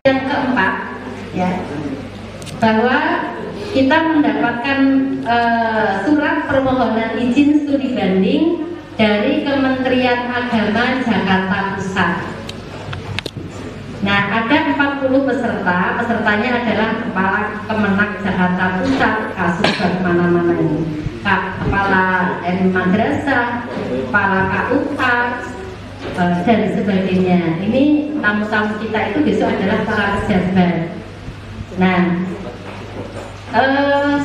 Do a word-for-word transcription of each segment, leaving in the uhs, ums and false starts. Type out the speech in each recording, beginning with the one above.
Yang keempat, ya, bahwa kita mendapatkan uh, surat permohonan izin studi banding dari Kementerian Agama Jakarta Pusat. Nah, ada empat puluh peserta, pesertanya adalah Kepala Kemenak Jakarta Pusat, kasus mana-mana ini, Kepala M Madrasah, Kepala K U K, uh, dan sebagainya. Ini tamu-tamu kita itu besok adalah para pejabat. Nah, uh,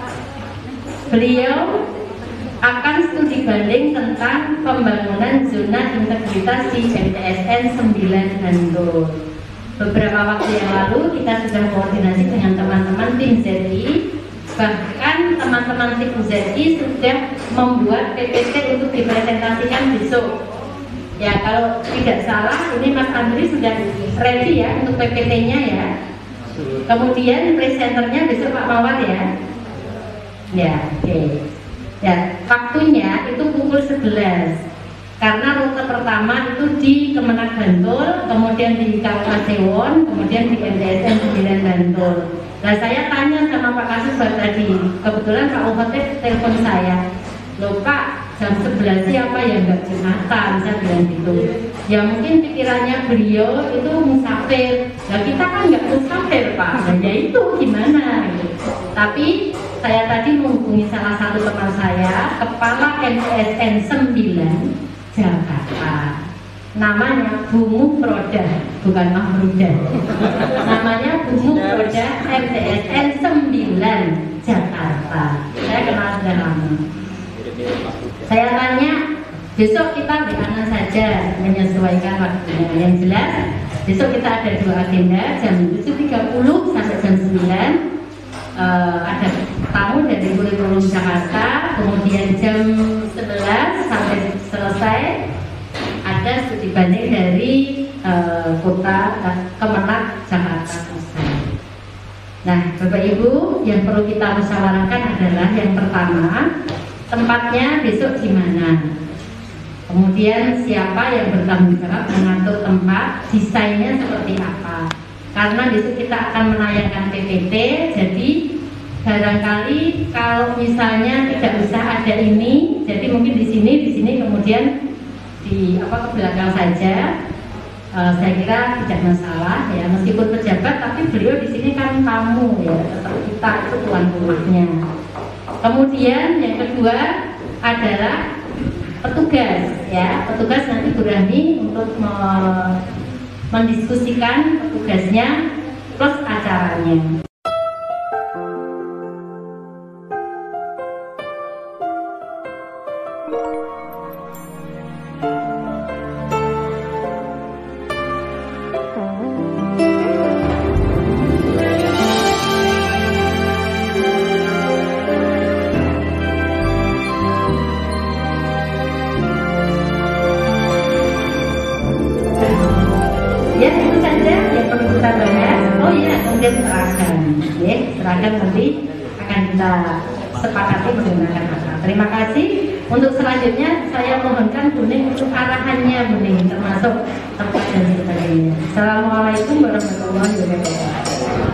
beliau akan studi banding tentang pembangunan zona integritas di M T S N sembilan Bantul. Beberapa waktu yang lalu kita sudah koordinasi dengan teman-teman tim Z I, bahkan teman-teman tim Z I sudah membuat P P T untuk dipresentasikan besok. Ya, kalau tidak salah ini Mas Andri sudah ready ya untuk P P T-nya ya. Kemudian presenternya besok Pak Mawar ya. Ya, oke. Okay. Ya, waktunya itu pukul sebelas. Karena rute pertama itu di Kemenak Bantul, kemudian di Kabupaten Won, kemudian di M T S N sembilan Bantul. Nah, saya tanya sama Pak Kasubag tadi, kebetulan Pak Uhotep telepon saya. Loh Pak, jam sebelas siapa yang nggak Jumatan? Saya bilang gitu. Ya mungkin pikirannya beliau itu musafir. Nah, kita kan nggak musafir Pak. Nah, ya itu gimana? Gitu. Tapi saya tadi menghubungi salah satu teman saya, Kepala M T S N sembilan Jakarta. Namanya Bu Muhroda, bukan Mahruda. Namanya Bu Muhroda M T S N sembilan Jakarta. Saya kenal sudah lama. Saya tanya, besok kita bagaimana saja menyesuaikan waktunya. Yang jelas, besok kita ada dua agenda, jam tujuh tiga puluh sampai jam sembilan. Uh, ada tamu dari kurikulum Jakarta, kemudian jam sebelas sampai selesai ada studi banding dari uh, kota uh, Kemenak Jakarta Pusat. Nah, Bapak Ibu, yang perlu kita musyawarahkan adalah yang pertama, tempatnya besok di mana, kemudian siapa yang bertanggung jawab mengatur tempat, desainnya seperti apa. Karena besok kita akan menayangkan P P T, jadi barangkali kalau misalnya tidak usah ada ini, jadi mungkin di sini, di sini kemudian di apa ke belakang saja. Uh, saya kira tidak masalah ya, meskipun pejabat, tapi beliau di sini kan tamu ya, tetap kita itu tuan rumahnya. Kemudian yang kedua adalah petugas ya, petugas nanti Bu Rahmi untuk me mendiskusikan petugasnya plus acaranya. Ya, itu saja yang perlu kita bahas. Oh iya, kemudian seragam, ya, seragam nanti akan kita sepakati menggunakan apa. Terima kasih. Untuk selanjutnya saya mohonkan Buning untuk arahannya Buning, termasuk tempat dan sebagainya. Assalamualaikum warahmatullahi wabarakatuh.